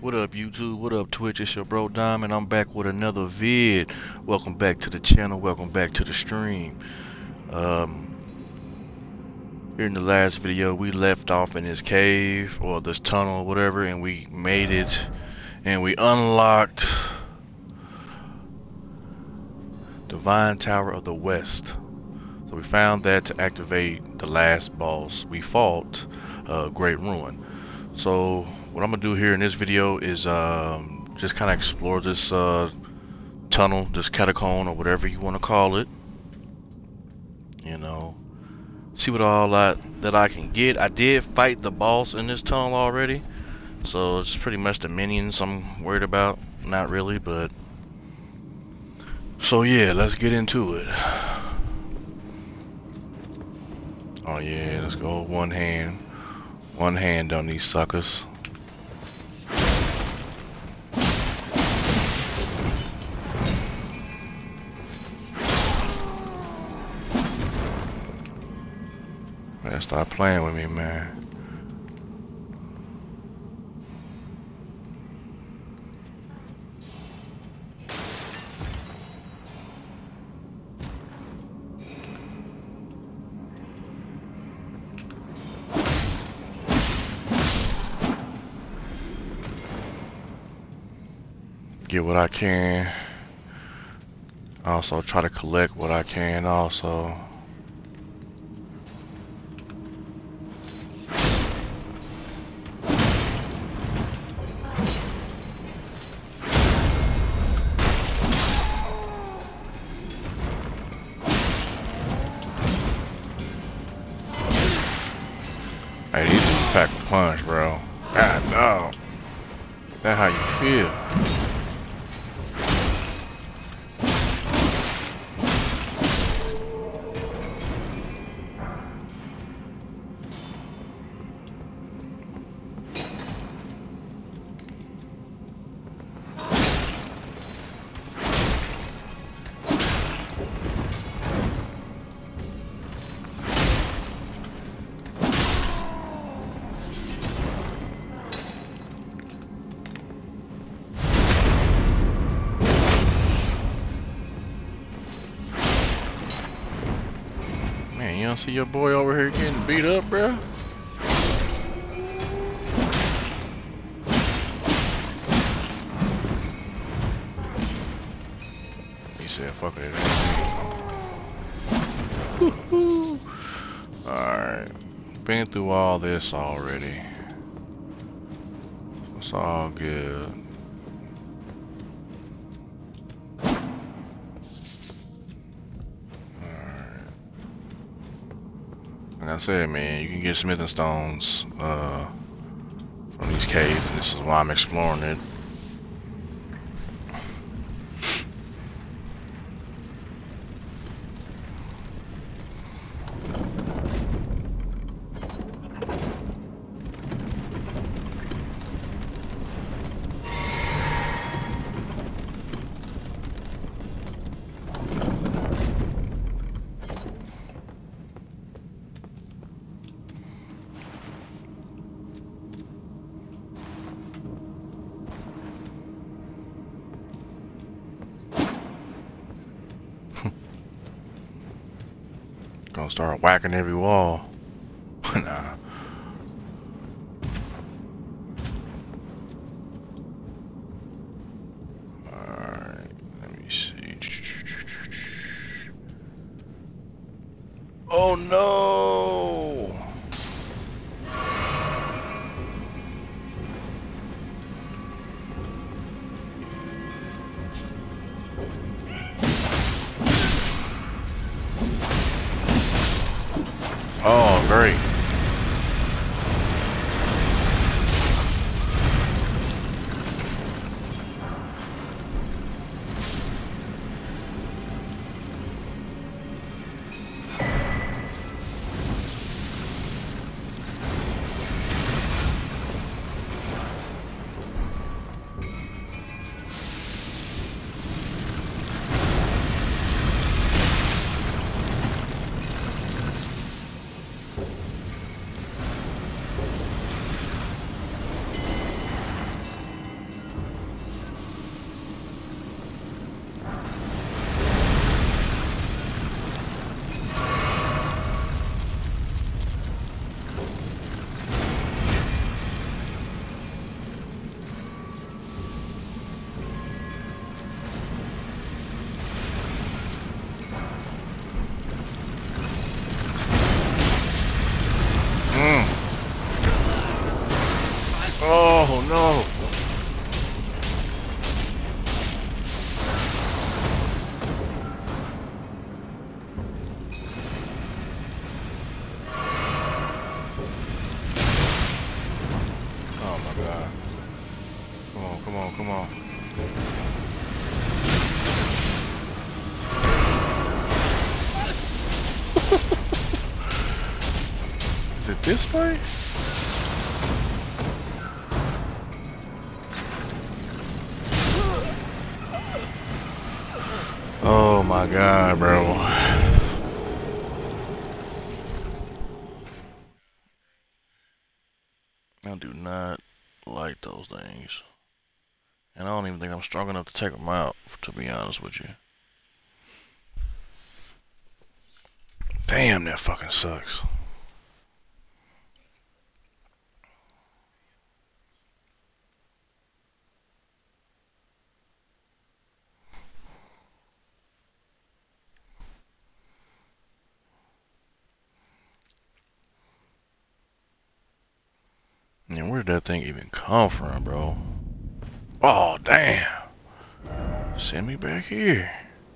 What up YouTube? What up Twitch? It's your bro Diamond. I'm back with another vid. Welcome back to the channel. Welcome back to the stream. Here in the last video we left off in this cave or this tunnel or whatever, and we made it and we unlocked Divine Tower of the West. So we found that to activate the last boss we fought, Great Ruin. So what I'm gonna do here in this video is just kind of explore this tunnel, this catacomb, or whatever you want to call it. You know, see what all that I can get. I did fight the boss in this tunnel already, so it's pretty much the minions I'm worried about. Not really, but so yeah, let's get into it. Oh yeah, let's go one hand on these suckers. Man, stop playing with me, man. Get what I can. Also try to collect what I can also. Hey, these dudes pack a punch, bro. God no. That how you feel. Man, you don't see your boy over here getting beat up, bro? He said, fuck it. Alright. Been through all this already. It's all good. Like I said, man, you can get smithing stones from these caves, and this is why I'm exploring it. Gonna start whacking every wall. Nah. Alright, let me see. Oh no! Oh, great. Is it this way? Oh my god, bro. I do not like those things. And I don't even think I'm strong enough to take them out, to be honest with you. Damn, that fucking sucks. Man, where did that thing even come from, bro? Oh, damn. Send me back here.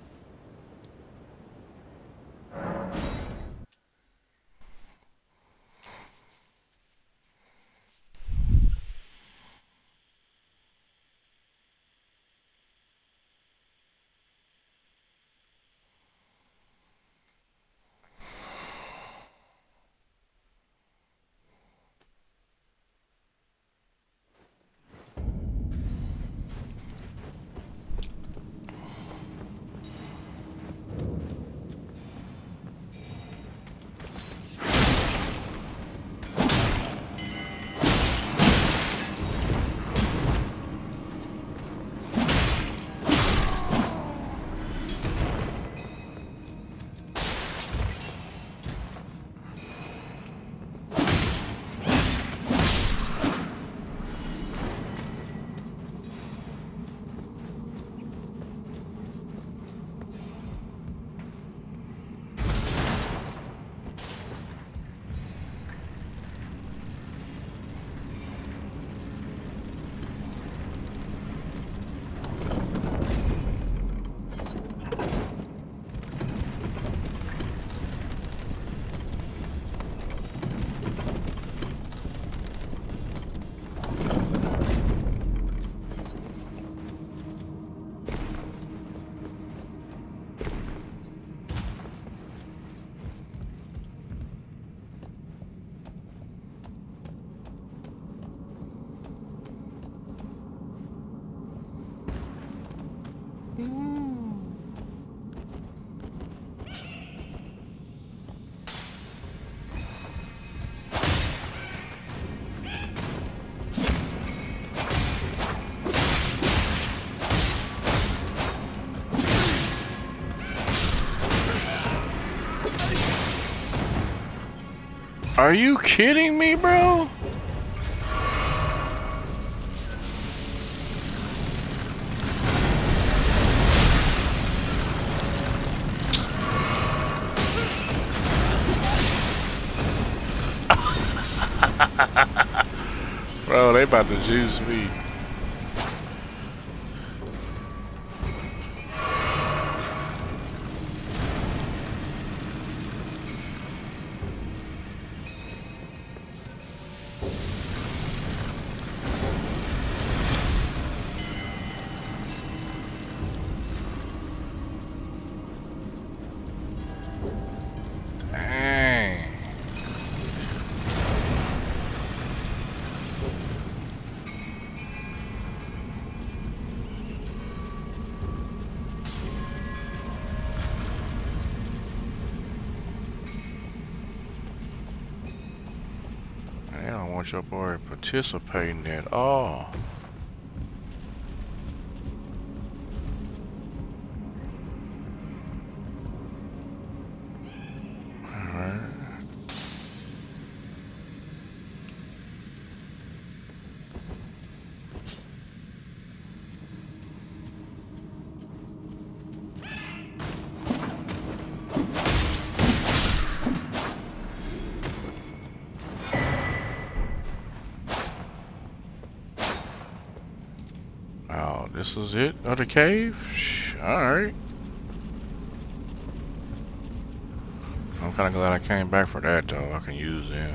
Are you kidding me, bro? Bro, they about to juice me. I don't want your boy participating at all. Alright. Oh, this is it? Oh, the cave? Alright. I'm kinda glad I came back for that though. I can use them.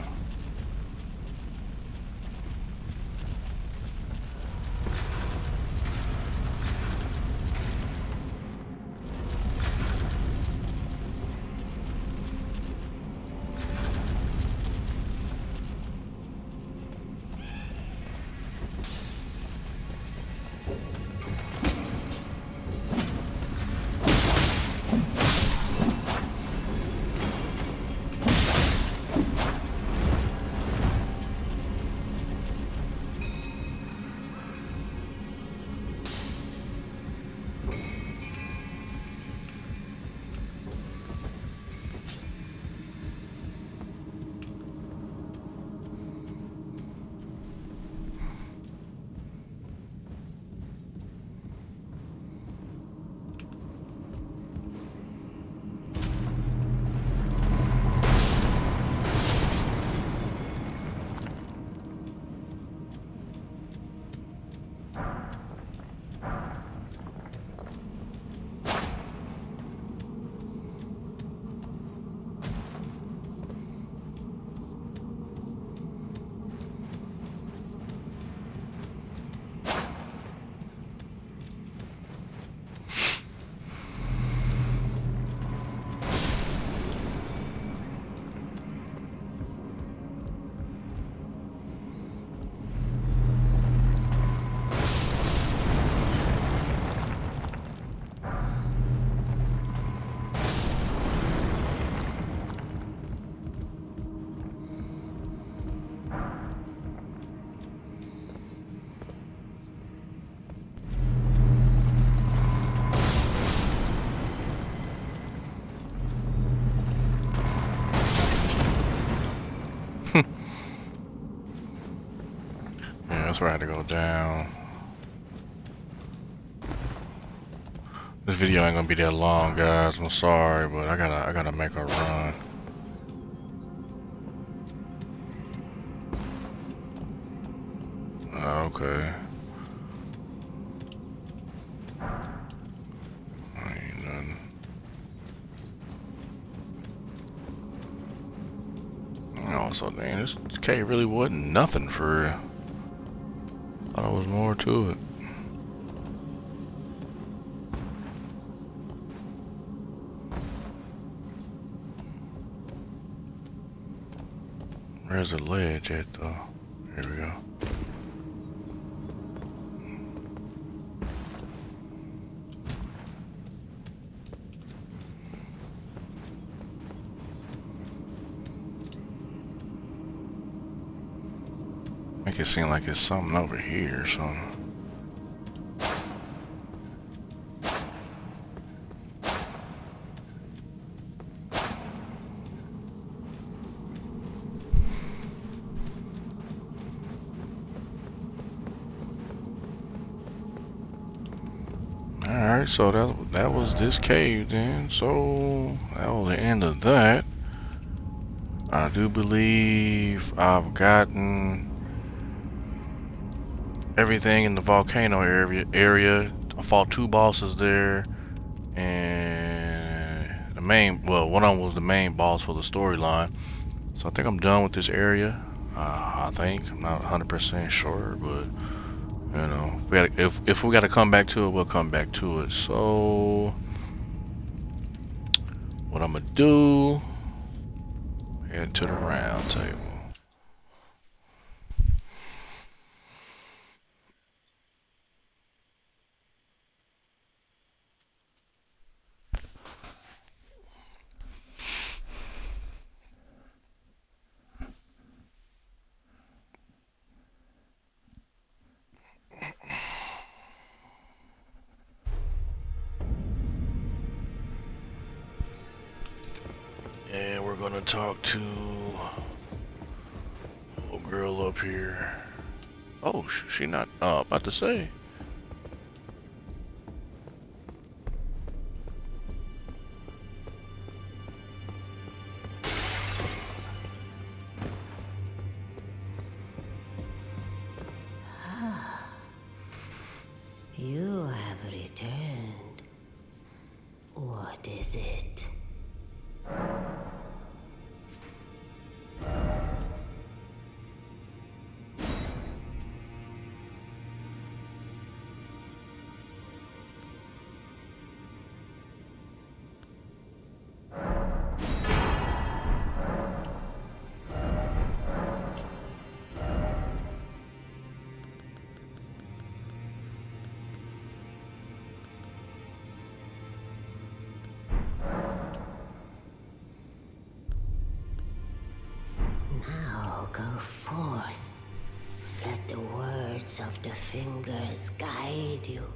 that's where I had to go down. This video ain't gonna be that long, guys. I'm sorry, but I gotta make a run. Okay. Ain't nothing. Also, dang, this cave really wasn't nothing for real. Thought there was more to it. Where's the ledge at though? Here we go. Make it seem like it's something over here or something. Alright, so that was this cave then. So that was the end of that. I do believe I've gotten everything in the volcano area. I fought 2 bosses there, and the main, well, one of them was the main boss for the storyline. So I think I'm done with this area. I think I'm not 100% sure, but you know, if we gotta come back to it, we'll come back to it. So what I'm gonna do? Head to the round table. And we're gonna talk to a little girl up here. Oh, she not about to say. You have returned. What is it? Now go forth. Let the words of the fingers guide you.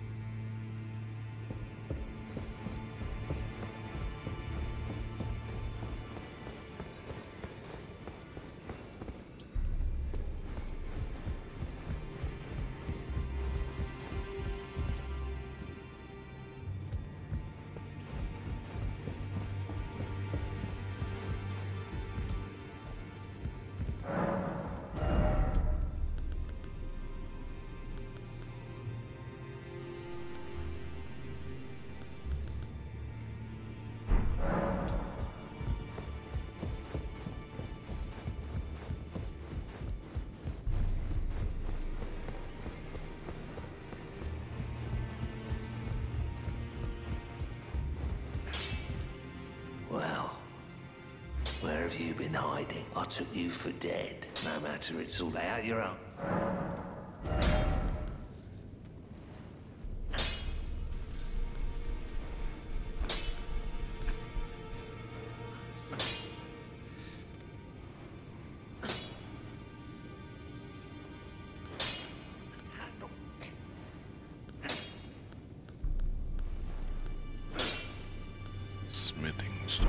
Well, where have you been hiding? I took you for dead. No matter, it's all out your own. Smithing stone.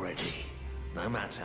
already. No matter.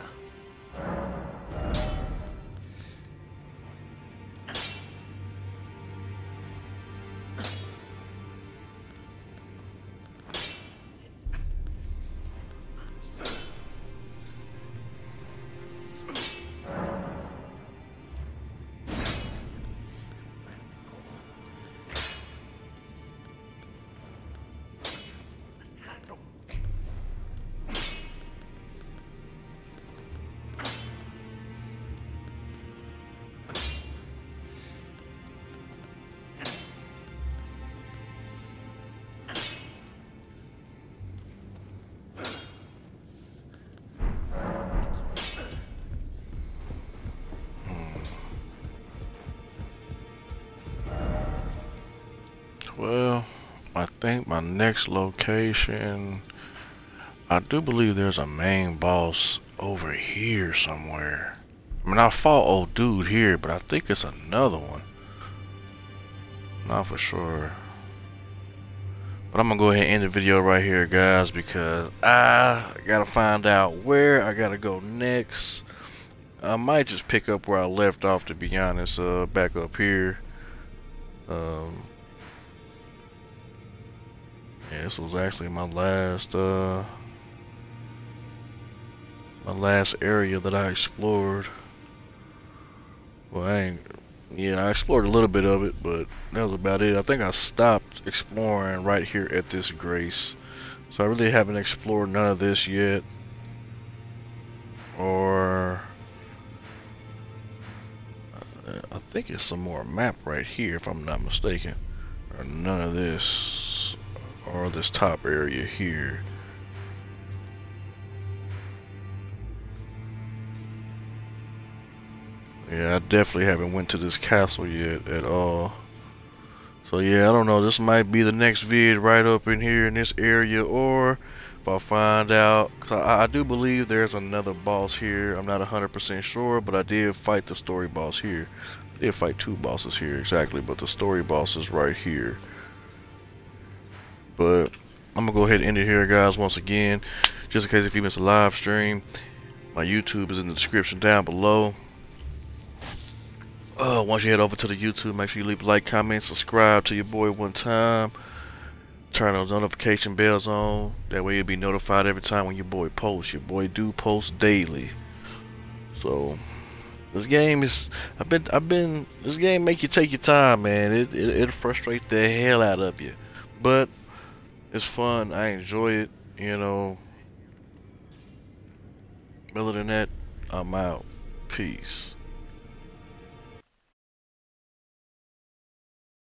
Well, I think my next location, I do believe there's a main boss over here somewhere. I mean, I fought old dude here, but I think it's another one. Not for sure. But I'm gonna go ahead and end the video right here, guys, because I gotta find out where I gotta go next. I might just pick up where I left off, to be honest, back up here. Yeah, this was actually my last area that I explored. Well, I explored a little bit of it, but that was about it. I think I stopped exploring right here at this Grace. So I really haven't explored none of this yet. Or I think it's some more map right here, if I'm not mistaken. Or none of this, or this top area here. Yeah, I definitely haven't went to this castle yet at all. So yeah, I don't know, this might be the next vid right up in here in this area, or if I find out, cause I do believe there's another boss here. I'm not 100% sure, but I did fight the story boss here. I did fight two bosses here exactly, but the story boss is right here. But I'm gonna go ahead and end it here, guys, once again, just in case if you missed a live stream. My YouTube is in the description down below. Once you head over to the YouTube, make sure you leave a like, comment, subscribe to your boy one time. Turn those notification bells on. That way you'll be notified every time when your boy posts. Your boy do post daily. So this game is, this game make you take your time, man. It'll frustrate the hell out of you, but it's fun. I enjoy it, you know. Other than that, I'm out. Peace.